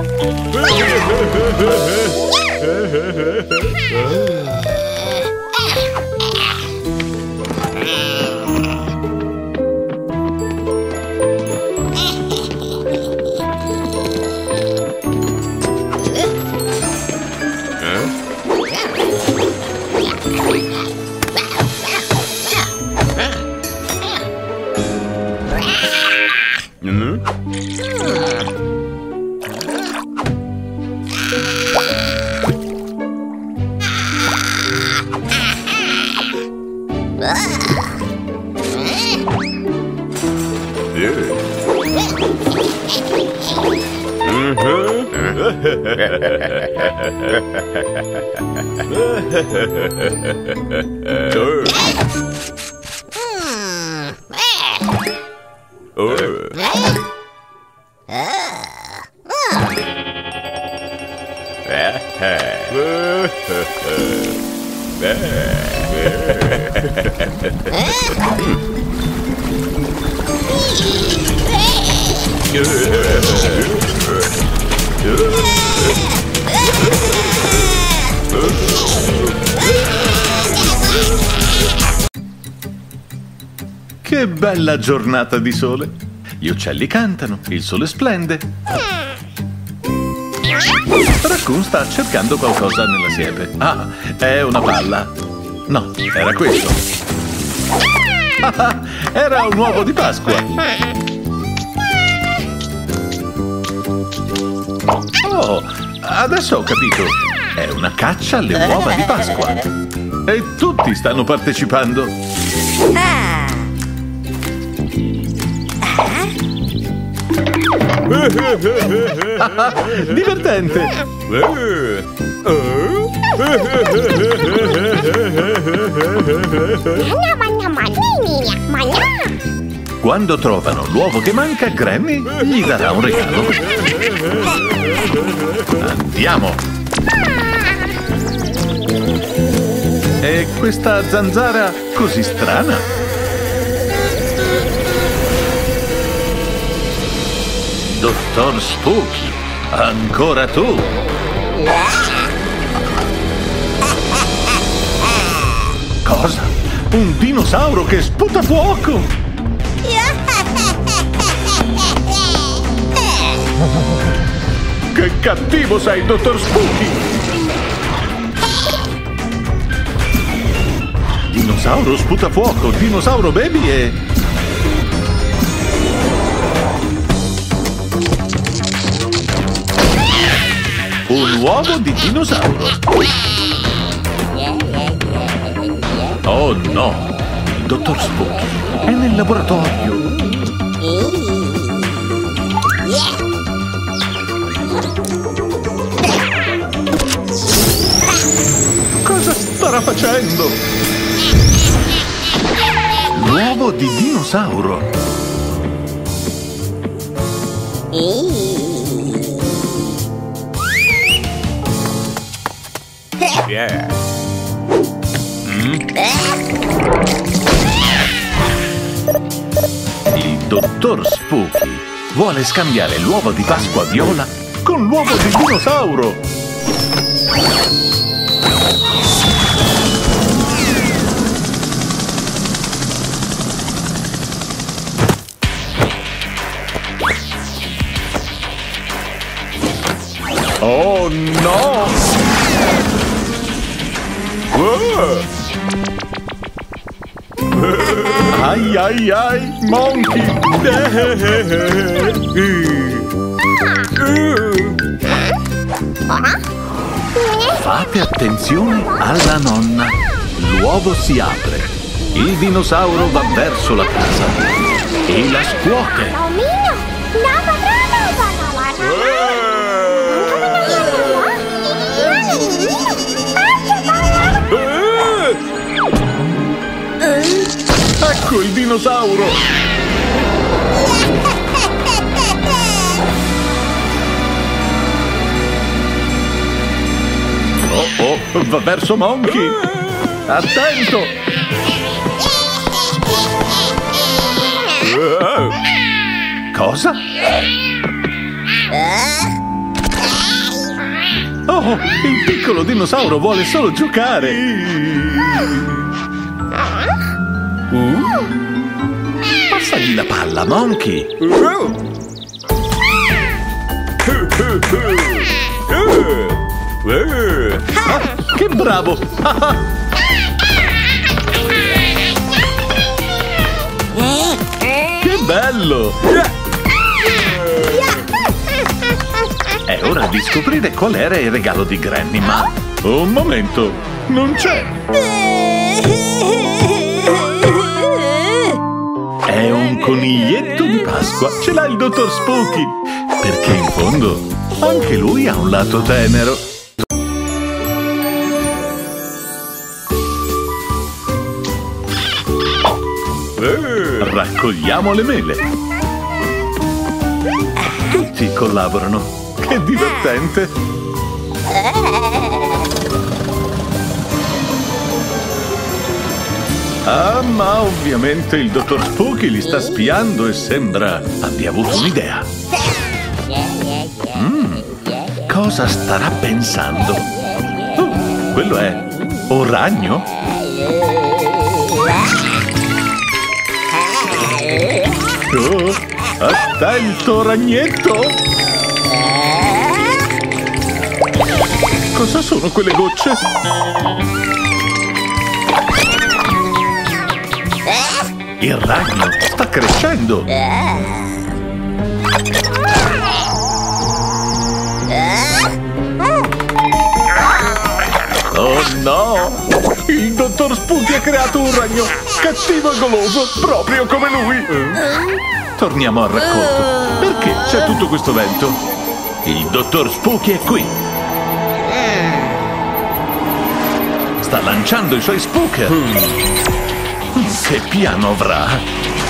Che bella giornata di sole! Gli uccelli cantano, il sole splende. Raccoon sta cercando qualcosa nella siepe. Ah, è una palla. No, era questo. Ah, era un uovo di Pasqua. Oh, adesso ho capito. È una caccia alle uova di Pasqua. E tutti stanno partecipando. Divertente! Quando trovano l'uovo che manca, Granny gli darà un regalo. Andiamo! E questa zanzara così strana? Dottor Spooky, ancora tu? Cosa? Un dinosauro che sputa fuoco? Che cattivo sei, Dottor Spooky! Dinosauro sputa fuoco, dinosauro baby e... un uovo di dinosauro. Oh no! Il Dottor Spooky è nel laboratorio. Cosa starà facendo? L'uovo di dinosauro. Yeah. Il Dottor Spooky vuole scambiare l'uovo di Pasqua viola con l'uovo di dinosauro. Oh no! Ai ai ai, Monkey! Fate attenzione alla nonna. L'uovo si apre. Il dinosauro va verso la casa e la scuote. Ecco il dinosauro! Oh, va verso Monkey! Attento! Cosa? no! Il piccolo dinosauro vuole solo giocare! Passagli la palla, Monkey! Ah, che bravo! Che bello! È ora di scoprire qual era il regalo di Granny, ma... Un momento! Non c'è! È un coniglietto di Pasqua! Ce l'ha il dottor Spooky! Perché in fondo anche lui ha un lato tenero! Raccogliamo le mele! Tutti collaborano! Che divertente! Ah, ma ovviamente il dottor Spooky li sta spiando e sembra abbia avuto un'idea. Cosa starà pensando? Oh, quello è un ragno? Oh, attento, ragnetto! Cosa sono quelle gocce? Il ragno sta crescendo! Oh no! Il dottor Spooky ha creato un ragno cattivo e goloso, proprio come lui! Torniamo al racconto. Perché c'è tutto questo vento? Il dottor Spooky è qui! Sta lanciando i suoi spooker! Che piano avrà?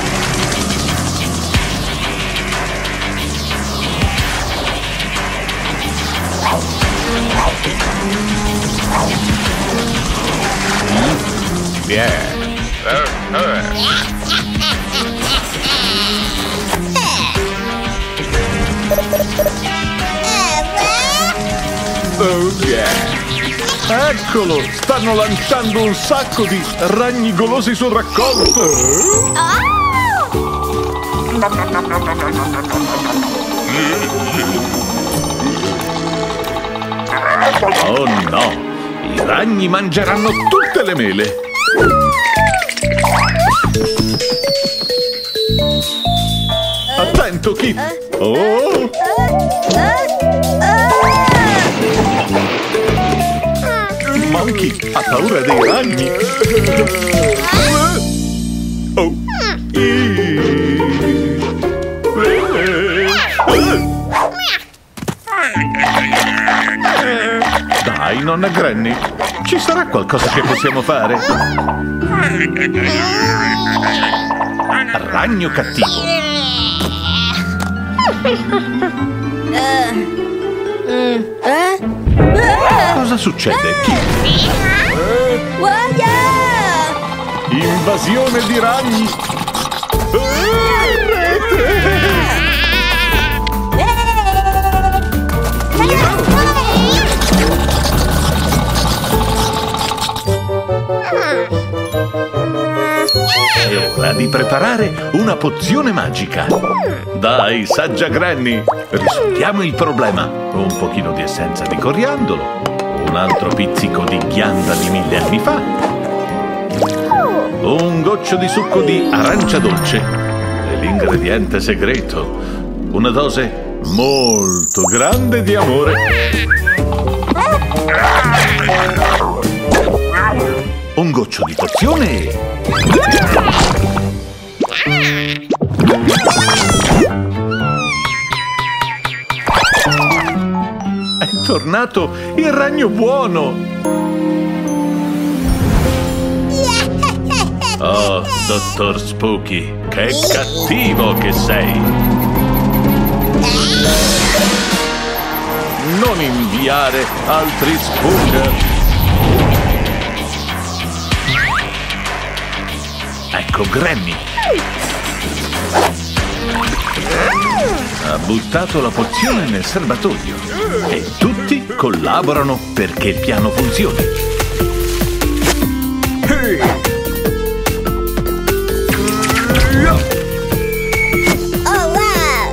Oh yeah! Eccolo! Stanno lanciando un sacco di ragni golosi sul raccolto! Oh no! I ragni mangeranno tutte le mele! Attento, Kit! Oh! Monkey ha paura dei ragni! Oh! Dai, nonna Granny! Ci sarà qualcosa che possiamo fare? Ragno cattivo! Cosa succede? Chi? Invasione di ragni! È ora di preparare una pozione magica. Dai, saggia Granny, risolviamo il problema. Un pochino di essenza di coriandolo, un altro pizzico di ghianda di 1000 anni fa, un goccio di succo di arancia dolce e l'ingrediente segreto, una dose molto grande di amore. Un goccio di pozione. È tornato il ragno buono. Oh, dottor Spooky, che cattivo che sei! Non inviare altri spooker! Ecco Granny! Ha buttato la pozione nel serbatoio e tutti collaborano perché il piano funzioni. Oh wow!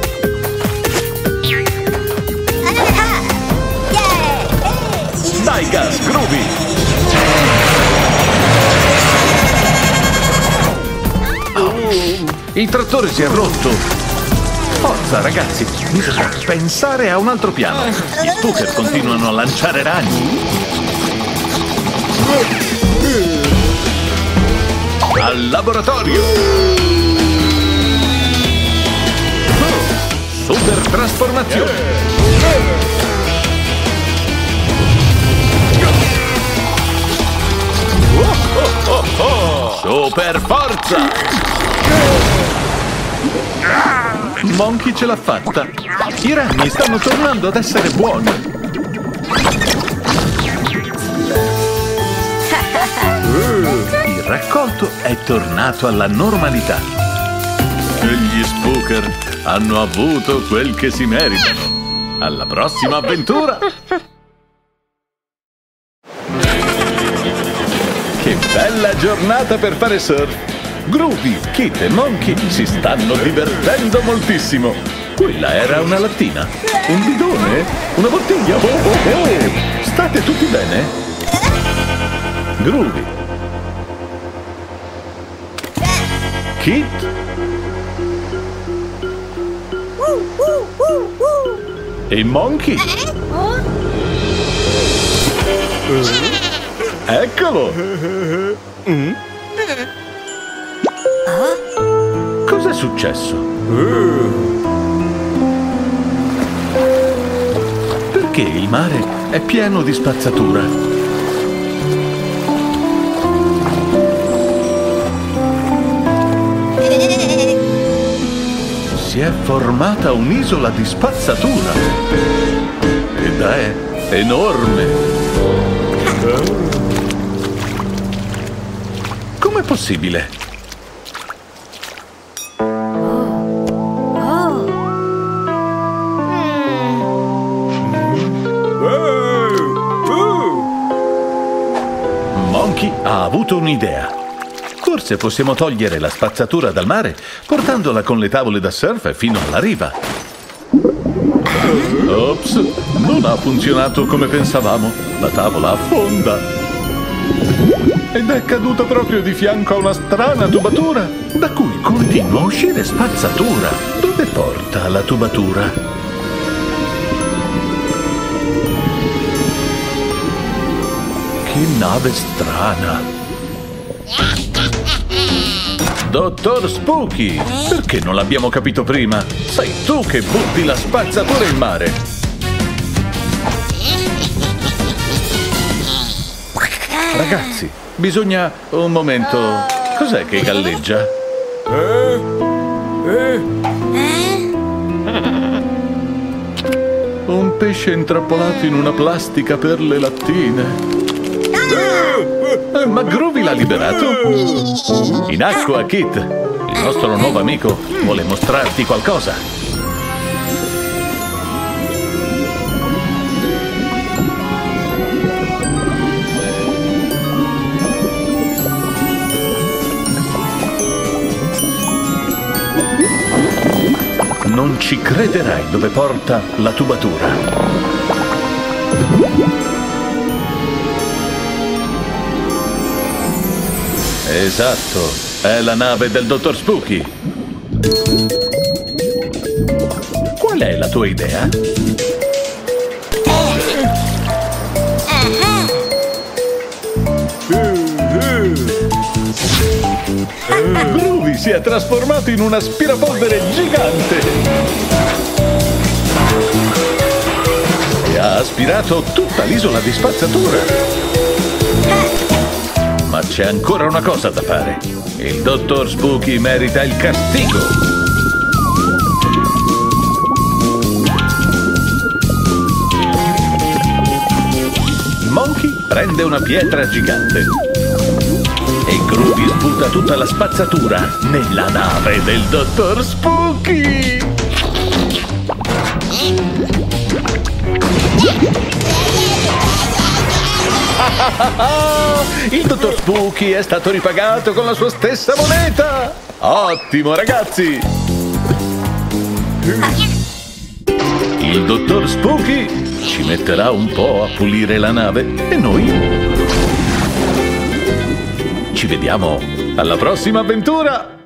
Dai gas, Groovy! Il trattore si è rotto! Forza, ragazzi! Bisogna pensare a un altro piano! Gli Spooker continuano a lanciare ragni! Al laboratorio! Super trasformazione! Super forza! Monkey ce l'ha fatta! I ragni stanno tornando ad essere buoni! Il raccolto è tornato alla normalità! E gli Spooker hanno avuto quel che si meritano! Alla prossima avventura! Che bella giornata per fare surf! Groovy, Kit e Monkey si stanno divertendo moltissimo! Quella era una lattina? Un bidone? Una bottiglia? Oh, oh, oh! State tutti bene? Groovy? Kit? E Monkey? Eccolo! Cos'è successo? Perché il mare è pieno di spazzatura? Si è formata un'isola di spazzatura ed è enorme. Com'è possibile? Monkey ha avuto un'idea. Forse possiamo togliere la spazzatura dal mare portandola con le tavole da surf fino alla riva. Ops, non ha funzionato come pensavamo. La tavola affonda. Ed è caduta proprio di fianco a una strana tubatura, da cui continua a uscire spazzatura. Dove porta la tubatura? Che nave strana! Dottor Spooky, perché non l'abbiamo capito prima? Sei tu che butti la spazzatura in mare! Ragazzi, bisogna... un momento... Cos'è che galleggia? Un pesce intrappolato in una plastica per le lattine. Ma Groovy l'ha liberato? In acqua, Kit! Il nostro nuovo amico vuole mostrarti qualcosa. Non ci crederai dove porta la tubatura. Esatto, è la nave del Dottor Spooky. Qual è la tua idea? Groovy si è trasformato in un aspirapolvere gigante e ha aspirato tutta l'isola di spazzatura. Ma c'è ancora una cosa da fare. Il Dottor Spooky merita il castigo. Monkey prende una pietra gigante e Ruby sputa tutta la spazzatura nella nave del dottor Spooky. Il dottor Spooky è stato ripagato con la sua stessa moneta. Ottimo, ragazzi. Il dottor Spooky ci metterà un po' a pulire la nave e noi ci vediamo alla prossima avventura!